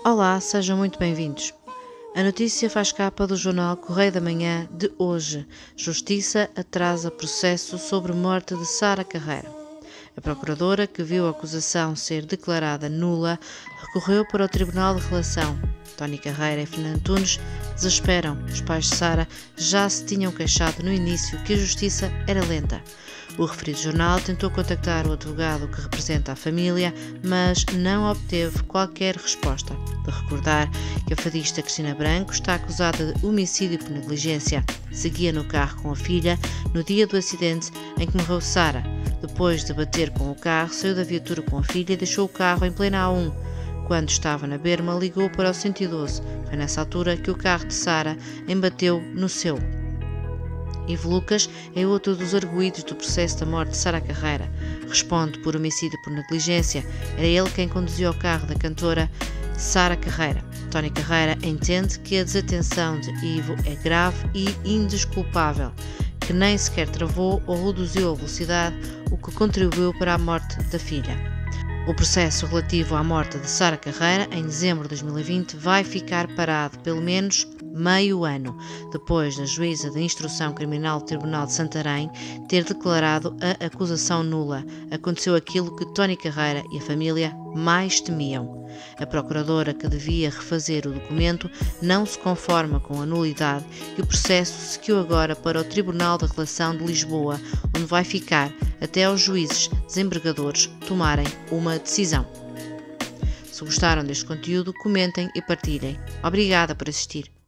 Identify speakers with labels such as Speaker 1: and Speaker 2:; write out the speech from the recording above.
Speaker 1: Olá, sejam muito bem-vindos. A notícia faz capa do jornal Correio da Manhã de hoje. Justiça atrasa processo sobre morte de Sara Carreira. A procuradora, que viu a acusação ser declarada nula, recorreu para o Tribunal de Relação. Tony Carreira e Fernando Tunes desesperam. Os pais de Sara já se tinham queixado no início que a justiça era lenta. O referido jornal tentou contactar o advogado que representa a família, mas não obteve qualquer resposta. De recordar que a fadista Cristina Branco está acusada de homicídio por negligência. Seguia no carro com a filha no dia do acidente em que morreu Sara. Depois de bater com o carro, saiu da viatura com a filha e deixou o carro em plena A1. Quando estava na berma, ligou para o 112. Foi nessa altura que o carro de Sara embateu no seu. Ivo Lucas é outro dos arguidos do processo da morte de Sara Carreira. Responde por homicídio por negligência. Era ele quem conduziu o carro da cantora Sara Carreira. Tony Carreira entende que a desatenção de Ivo é grave e indesculpável, que nem sequer travou ou reduziu a velocidade, o que contribuiu para a morte da filha. O processo relativo à morte de Sara Carreira, em dezembro de 2020, vai ficar parado pelo menos meio ano, depois da juíza de instrução criminal do Tribunal de Santarém ter declarado a acusação nula. Aconteceu aquilo que Tony Carreira e a família mais temiam. A procuradora, que devia refazer o documento, não se conforma com a nulidade e o processo seguiu agora para o Tribunal de Relação de Lisboa, onde vai ficar até aos juízes desembargadores tomarem uma decisão. Se gostaram deste conteúdo, comentem e partilhem. Obrigada por assistir.